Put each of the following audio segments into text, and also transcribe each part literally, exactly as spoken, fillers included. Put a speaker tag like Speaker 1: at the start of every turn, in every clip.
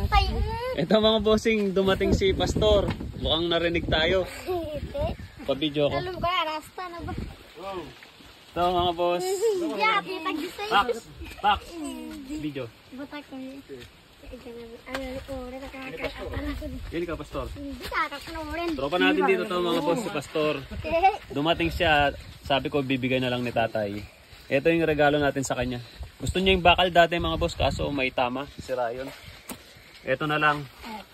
Speaker 1: Ito mga bossing, dumating si Pastor. Mukhang narinig tayo. Pa-video ko.
Speaker 2: Alam ko yan, rasta na ba?
Speaker 1: Ito mga boss.
Speaker 2: Yati, tag-isay.
Speaker 1: Pax! Pax! Video.
Speaker 2: Batak ko yun. Ano, ore, nakakaanak ko.
Speaker 1: Yan ka, Pastor.
Speaker 2: Hindi kakakanorin.
Speaker 1: Tropa natin dito to mga boss, si Pastor. Dumating siya, sabi ko bibigay na lang ni tatay. Ito yung regalo natin sa kanya. Gusto niya yung bakal dati mga boss, kaso may tama, sira yun. Ito na lang.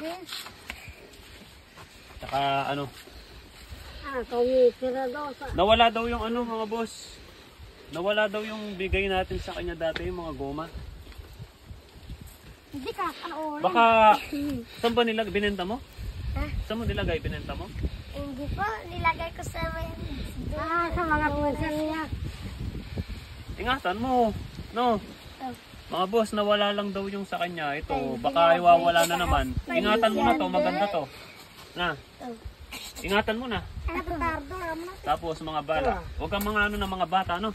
Speaker 1: Tsaka ano,
Speaker 2: Ah, kumitira daw sa...
Speaker 1: nawala daw yung ano mga boss. Nawala daw yung bigay natin sa kanya dati, yung mga goma.
Speaker 2: Hindi kakakanorin.
Speaker 1: Baka, saan ba nilag, binenta mo?
Speaker 2: Ha?
Speaker 1: Saan mo nilagay, binenta mo?
Speaker 2: Hindi po, nilagay ko sa may... Ah, sa mga pusan niya.
Speaker 1: Ingatan mo, no? Mga boss, nawala lang daw yung sa kanya. Ito, baka iwawala na naman. Ingatan mo na to, maganda to. Na, ingatan mo na.
Speaker 2: Ano to, tardo?
Speaker 1: Tapos mga bala. Huwag kang mga ano ng mga bata, no?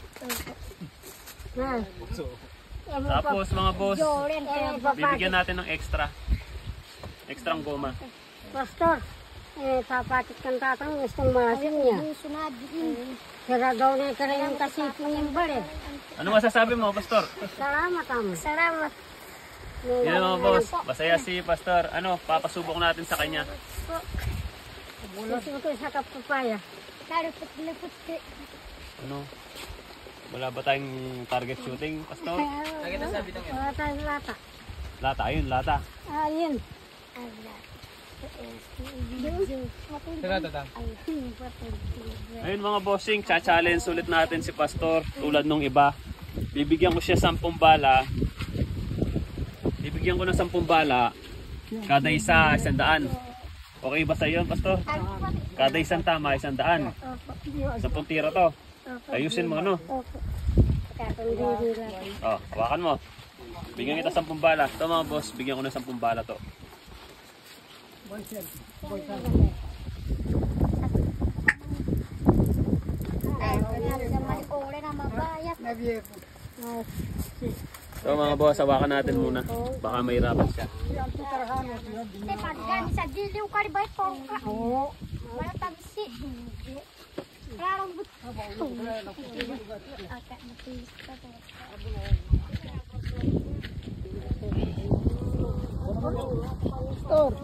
Speaker 1: Tapos mga boss, bibigyan natin ng extra. Extra goma.
Speaker 2: Pastor, eh, papatit kang tatang gustong masin niya. Sira daw na ka rin yung kasipong yung bali.
Speaker 1: Ano masasabi mo, Pastor?
Speaker 2: Salamat, am. Salamat.
Speaker 1: Yan mga boss, masaya si Pastor. Ano, papasubok natin sa kanya.
Speaker 2: Susunod ko sa kapapaya. Lipot-lipot.
Speaker 1: Ano? Wala ba tayong target shooting, Pastor?
Speaker 2: Wala tayong lata.
Speaker 1: Lata, ayun, lata.
Speaker 2: Ah, yun.
Speaker 1: Ayun mga bossing, cha-challenge ulit natin si Pastor tulad nung iba. Bibigyan ko siya sampung bala. Bibigyan ko ng sampung bala. Kada isa, isang daan. Okay ba sa iyo, Pastor? Kada isang tama, isang daan. Sampung tira to. Ayusin mo ano? Oh, hawakan mo. Bigyan kita sampung bala. Ito mga boss, bigyan ko ng sampung bala to. So mga boss, hawakan natin muna. Baka mahirapan siya.
Speaker 2: Sa giliw ka rin ba ito? Oo. Wala tabisi. Klarong buto.
Speaker 3: Store.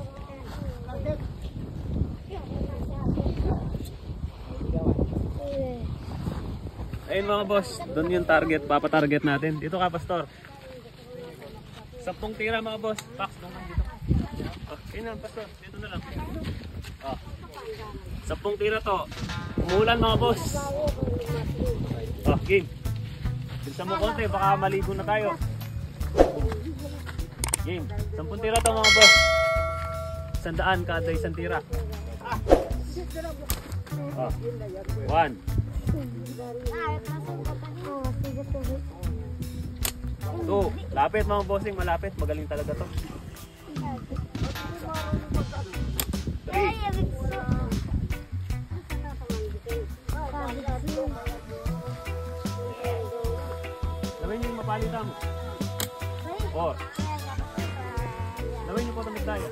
Speaker 1: Ayun mga boss, doon yung target, papatarget natin. Dito ka, Pastor. Sampung tira mga boss. Pax, doon ka dito. Oh, yun lang, Pastor. Dito na lang. Oh. Sampung tira to. Umulan mga boss. Oh, game. Bilisan mo konti, baka maligo na tayo. Game. Sampung tira to mga boss. Sandaan kada isang tira. Oh. One. Two. Lapit mga bossing, malapit. Magaling talaga to. Three. Gawin yung mapalitan mo. Four. Gawin yung po tamig tayo.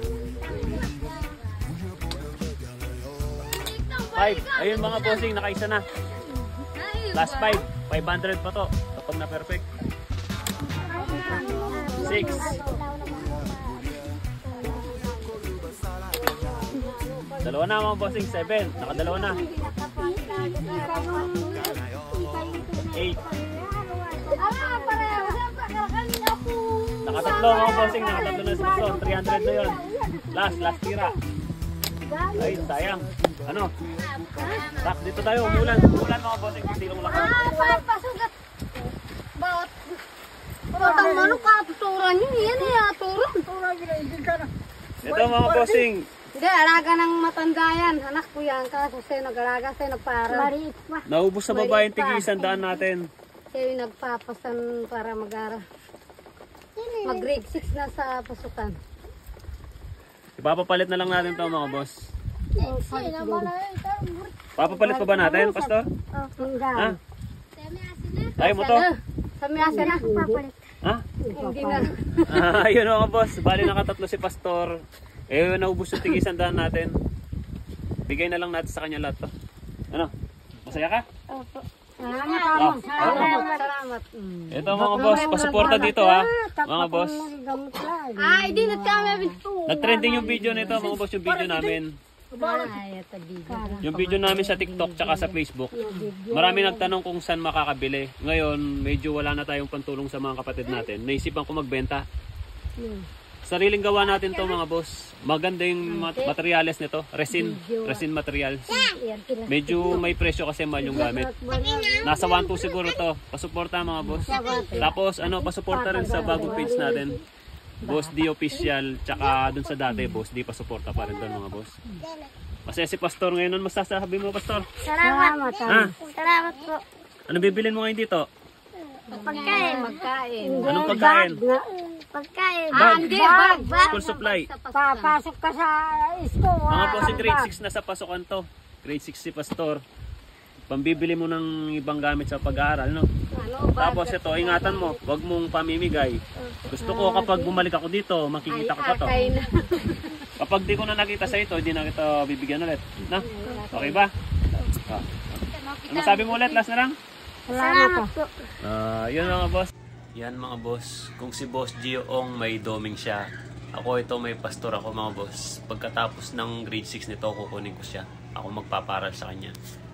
Speaker 1: Five. Ayun mga bossing, nakaisa na. Last five. five hundred pa to. Kapag na perfect. Six. Dalawa na mga bossing. Seven. Nakadalawa na. Eight. Nakatatlo mga bossing. Nakatatlo na si Pastor. three hundred na yun. Last. Last tira. Ay, sayang. Ano? Tak, dito tayo. Umulan. Umulan mga bossing. Hindi lang lakas.
Speaker 2: Ah, saan pasugat? Bawat... Batang manok ka, tuturan yun. Yan eh, turan.
Speaker 1: Ito mga bossing.
Speaker 2: Hindi, alaga ng matanda yan. Anak ko yan. Kaso sa'yo nag-alaga, sa'yo nagparang. Mariit pa.
Speaker 1: Naubos sa babaeng tigi-isang daan natin.
Speaker 2: Sa'yo nagpapasan para mag-ara. Mag-grade six na sa pasukan.
Speaker 1: Ipapapalit na lang natin to mga boss. Papapalit pa ba natin, Pastor? Ha? Tayo mo to?
Speaker 2: Sa miyasa na. Papalit.
Speaker 1: Ha?
Speaker 2: Hindi na.
Speaker 1: Ah, ayun mga boss, bali nakatatlo si Pastor. Eh, naubos yung tigisandaan natin. Bigay na lang natin sa kanya lahat to. Ano? Masaya ka?
Speaker 2: Opo. Salamat, Amo. Salamat. Salamat.
Speaker 1: Ito mga boss, pasuporta dito ha. Mga boss.
Speaker 2: Ay, di na kami ito.
Speaker 1: Nag-trending yung video nito mga boss, yung video namin.
Speaker 2: Ay, ito video.
Speaker 1: Yung video namin sa TikTok tsaka sa Facebook. Marami nagtanong kung saan makakabili. Ngayon, medyo wala na tayong pantulong sa mga kapatid natin. Naisipan ko magbenta. Sariling gawa natin to mga boss. Maganda yung mat- materials nito. Resin. Resin materials. Medyo may presyo kasi mahal yung gamit. Nasa one two siguro to. Pasuporta mga boss. Tapos ano, pasuporta rin sa bagong page natin. Boss D official. Tsaka dun sa dati, Boss D pasuporta pa rin dun mga boss. Masaya si Pastor ngayon. Ano masasabi mo, Pastor?
Speaker 2: Salamat.
Speaker 1: Ha?
Speaker 2: Salamat po.
Speaker 1: Ano bibilin mo ngayon dito?
Speaker 2: Pagkain. Pagkain.
Speaker 1: Anong pagkain?
Speaker 2: Pagkain.
Speaker 1: Bag.
Speaker 2: hindi. Bag. Bag.
Speaker 1: School supply.
Speaker 2: Papasok ka sa school.
Speaker 1: Mga boss, yung grade six na sa pasukan to. Grade six si Pastor. Pambibili mo ng ibang gamit sa pag-aaral, no? Tapos ito, ingatan mo, wag mong pamimigay. Gusto ko kapag bumalik ako dito, makikita ko pa to. Kapag di ko na nakita sa ito, hindi na kita bibigyan ulit. Na? Okay ba? Ah. Ano sabi mo ulit? Last na lang?
Speaker 2: Salamat po.
Speaker 1: Ah, yun mga boss. Yan mga boss. Kung si Boss Gioong may doming siya, ako ito may pastor ako mga boss. Pagkatapos ng grade six nito, kukunin ko siya. Ako magpaparal sa kanya.